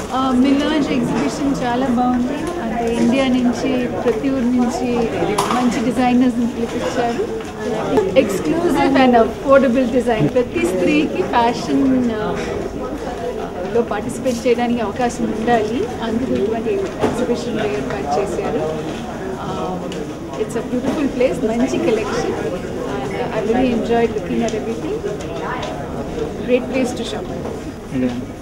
మిలాజ్ exhibition చాలా బాగుంది. అంటే ఇండియా నుంచి ప్రతి ఊరి నుంచి మంచి డిజైనర్స్ని పిలిపించారు. Exclusive and affordable design. ప్రతి స్త్రీకి ఫ్యాషన్ లో పార్టిసిపేట్ చేయడానికి అవకాశం ఉండాలి. అందుకు ఇటువంటి ఎగ్జిబిషన్ ఏర్పాటు చేశారు. ఇట్స్ అ బ్యూటిఫుల్ ప్లేస్, మంచి collection. And I really enjoyed looking at everything. Great place to shop.